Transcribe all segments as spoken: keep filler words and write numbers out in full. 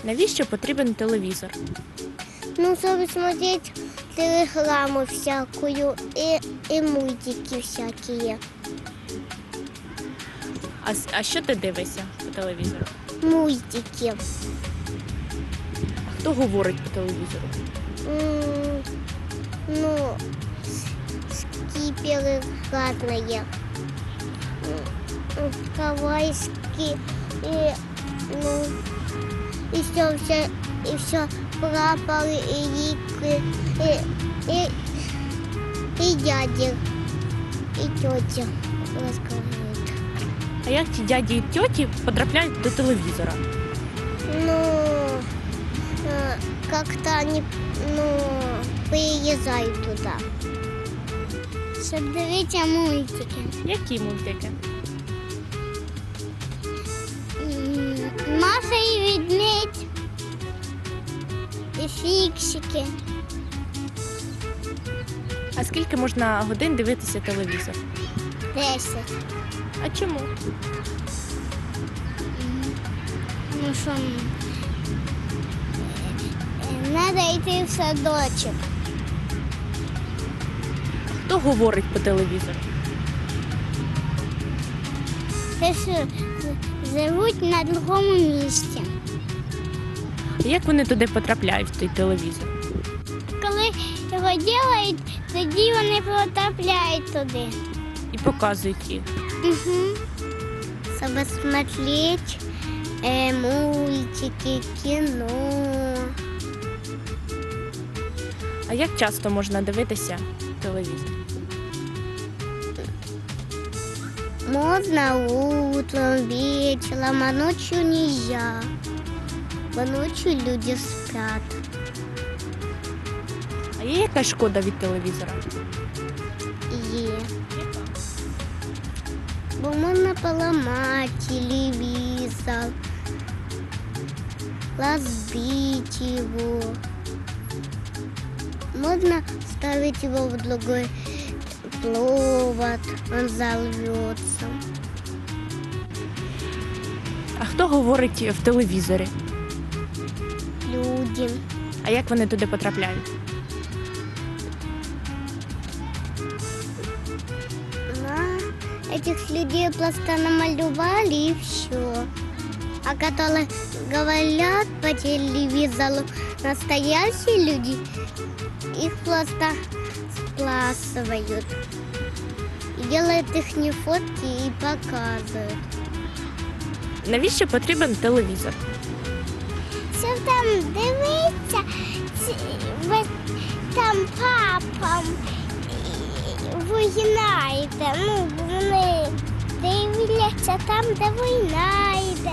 Навіщо потрібен телевізор? Ну, чтобы смотреть рекламу всякую и, и мультики всякие. А, с- а що ти дивишся по телевізору? Мультики. А хто говорить по телевізору? М, Ну, с- скиперы разные. М, Кавайские. И, ну, и все, все, и все прапоры, и икры, и, и, и дяди, и тетя рассказывают. А як ті дяді і тьоті потрапляють до телевізора? Ну, э, как-то они, ну, приезжают туда. Чтобы дивитися мультики. Які мультики? М, Маша и ведмедь. И фиксики. А скільки можна годин дивитися телевізор? Десять. А чому? Ну що, треба йти в садочок. Хто говорить по телевізору? Те, що живуть на другому місці. А як вони туди потрапляють, в той телевізор? Коли його роблять, тоді вони потрапляють туди. І показують їх. Угу. Чтобы смотреть э, мультики, кино. А як часто можна дивитися телевізор? Можно утром, вечером, а ночью нельзя. Бо ночью люди спят. А є якась шкода від телевізора? Є. Бо можна поламати телевізор, разбить его. Можно ставить его в другой провод, он взорвется. А хто говорить в телевізорі? Люди. А як вони туди потрапляють? На этих людей просто намалевали и все. А которые говорят по телевизору, настоящие люди, их просто спласывают. И делают их не фотки и показывают. Навіщо потрібен телевізор? Щоб там дивиться, там папам війна йде. Ну, вони дивляться там, де війна йде.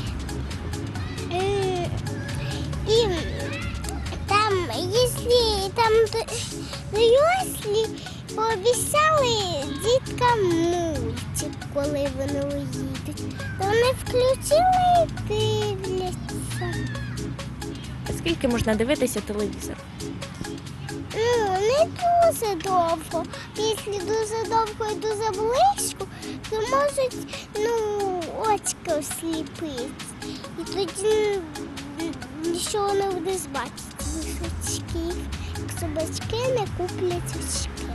Е, І там, якщо там дорослі, пообіцяли діткам мультик, коли вони уїдуть, то вони включили і дивляться. А скільки можна дивитися телевізор? Ну, не дуже довго. Якщо дуже довго і дуже близько, то можуть, ну, очки осліпити. І тоді нічого не будеш бачити з очків, як собачки не куплять очки.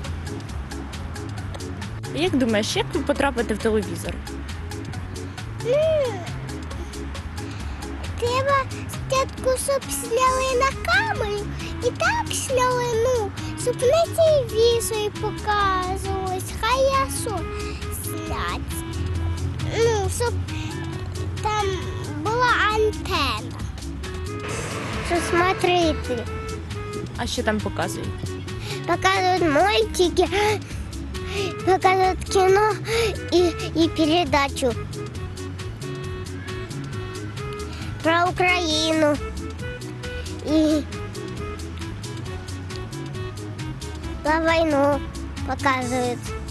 Як думаєш, як ви потрапите в телевізор? Ну, треба спочатку, щоб сняли на камеру, і так сняли, ну, щоб на телевізорі показувалось, хорошо снять. Ну, щоб там була антенна. Що смотрите, А що там показують? показують мультики, показують кіно і, і передачу про Україну. И про войну показывают.